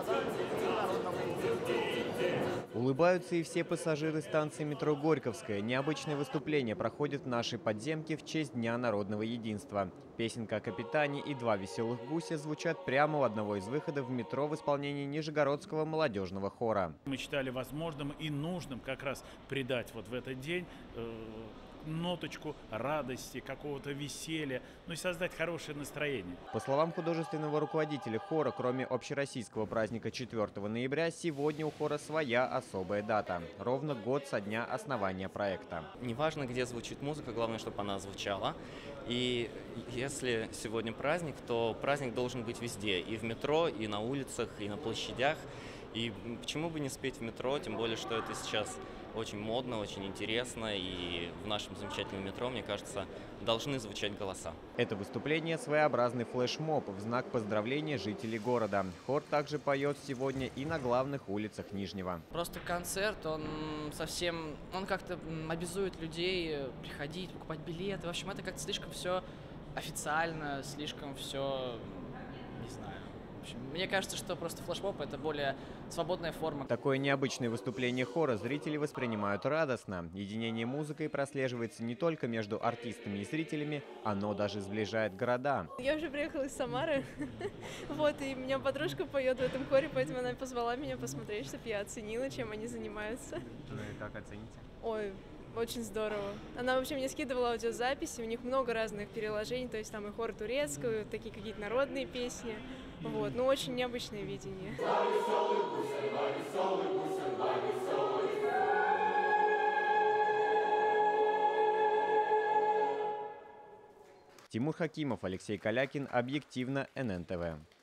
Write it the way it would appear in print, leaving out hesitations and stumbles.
Улыбаются и все пассажиры станции метро Горьковская. Необычное выступление проходит в нашей подземке в честь Дня народного единства. Песенка о капитане и два веселых гуся звучат прямо у одного из выходов в метро в исполнении Нижегородского молодежного хора. Мы считали возможным и нужным как раз придать вот в этот день ноточку радости, какого-то веселья, ну и создать хорошее настроение. По словам художественного руководителя хора, кроме общероссийского праздника 4 ноября, сегодня у хора своя особая дата. Ровно год со дня основания проекта. Неважно, где звучит музыка, главное, чтобы она звучала. И если сегодня праздник, то праздник должен быть везде. И в метро, и на улицах, и на площадях. И почему бы не спеть в метро, тем более, что это сейчас очень модно, очень интересно, и в нашем замечательном метро, мне кажется, должны звучать голоса. Это выступление – своеобразный флешмоб в знак поздравления жителей города. Хор также поет сегодня и на главных улицах Нижнего. Просто концерт, он как-то обязует людей приходить, покупать билеты. В общем, это как-то слишком все официально, слишком все, не знаю. В общем, мне кажется, что просто флешмоб – это более свободная форма. Такое необычное выступление хора зрители воспринимают радостно. Единение музыкой прослеживается не только между артистами и зрителями, оно даже сближает города. Я уже приехала из Самары, вот, и у меня подружка поет в этом хоре, поэтому она позвала меня посмотреть, чтобы я оценила, чем они занимаются. Ну и как оцените? Ой, очень здорово. Она вообще мне скидывала аудиозаписи, у них много разных переложений, то есть там и хор турецкий, такие какие-то народные песни. Вот, ну очень необычное видение. Тимур Хакимов, Алексей Калякин, Объективно, ННТВ.